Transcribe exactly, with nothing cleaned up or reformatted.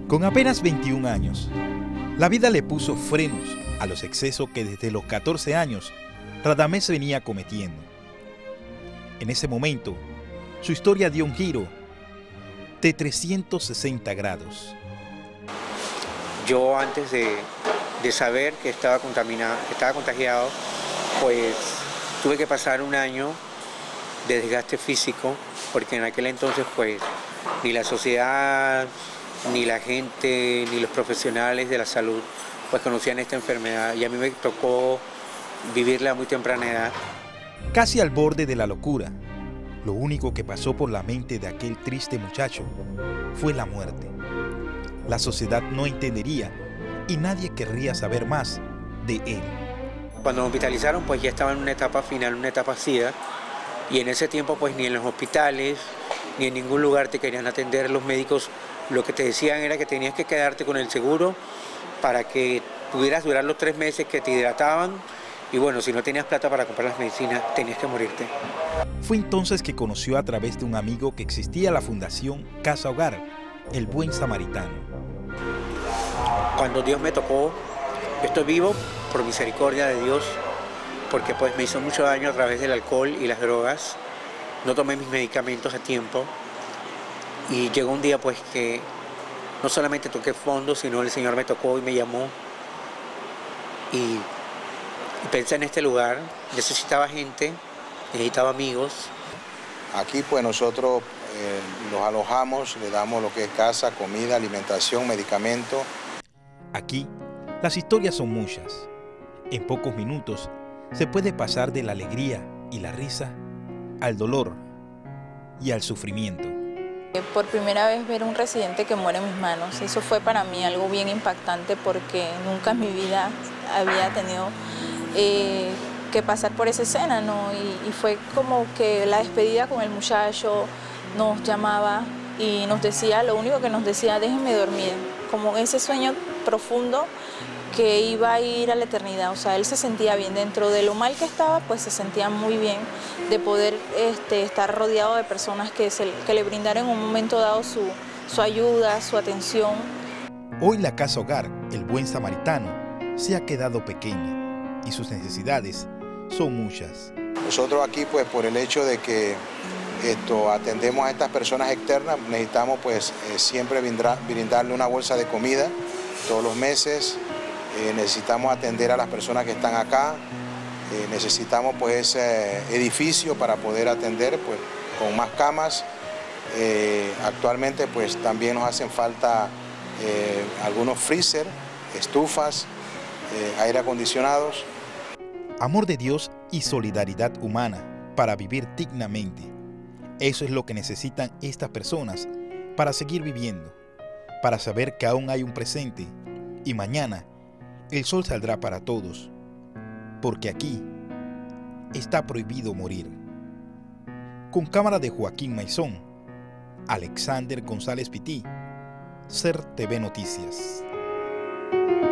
Con apenas veintiún años, la vida le puso frenos a los excesos que desde los catorce años Radamés venía cometiendo. En ese momento, su historia dio un giro de trescientos sesenta grados. Yo antes de, de saber que estaba contaminado, que estaba contagiado, pues tuve que pasar un año de desgaste físico, porque en aquel entonces pues ni la sociedad, ni la gente, ni los profesionales de la salud pues conocían esta enfermedad, y a mí me tocó vivirla a muy temprana edad. Casi al borde de la locura, lo único que pasó por la mente de aquel triste muchacho fue la muerte. La sociedad no entendería y nadie querría saber más de él. Cuando me hospitalizaron, pues ya estaba en una etapa final, una etapa SIDA, y en ese tiempo pues ni en los hospitales, ni en ningún lugar te querían atender. Los médicos lo que te decían era que tenías que quedarte con el seguro para que pudieras durar los tres meses que te hidrataban, y bueno, si no tenías plata para comprar las medicinas, tenías que morirte. Fue entonces que conoció a través de un amigo que existía la Fundación Casa Hogar, el Buen Samaritano. Cuando Dios me tocó, yo estoy vivo por misericordia de Dios, porque pues me hizo mucho daño a través del alcohol y las drogas. No tomé mis medicamentos a tiempo, y llegó un día pues que no solamente toqué fondo, sino el Señor me tocó y me llamó, y, y pensé en este lugar. Necesitaba gente, necesitaba amigos. Aquí pues nosotros eh, los alojamos, le damos lo que es casa, comida, alimentación, medicamento. Aquí las historias son muchas. En pocos minutos se puede pasar de la alegría y la risa al dolor y al sufrimiento. Por primera vez ver un residente que muere en mis manos, eso fue para mí algo bien impactante, porque nunca en mi vida había tenido eh, que pasar por esa escena, ¿no? Y, y fue como que la despedida con el muchacho. Nos llamaba y nos decía, lo único que nos decía, déjenme dormir, como ese sueño profundo que iba a ir a la eternidad. O sea, él se sentía bien dentro de lo mal que estaba, pues se sentía muy bien de poder este, estar rodeado de personas que, se, que le brindaran en un momento dado su, su ayuda, su atención. Hoy la Casa Hogar, el Buen Samaritano, se ha quedado pequeña y sus necesidades son muchas. Nosotros aquí pues por el hecho de que esto, atendemos a estas personas externas, necesitamos pues eh, siempre brindar, brindarle una bolsa de comida todos los meses. Eh, necesitamos atender a las personas que están acá, eh, necesitamos pues ese edificio para poder atender pues con más camas. Eh, actualmente pues también nos hacen falta eh, algunos freezer, estufas, eh, aire acondicionados. Amor de Dios y solidaridad humana para vivir dignamente. Eso es lo que necesitan estas personas para seguir viviendo, para saber que aún hay un presente y mañana el sol saldrá para todos, porque aquí está prohibido morir. Con cámara de Joaquín Maizón, Alexander González Pití, SER T V Noticias.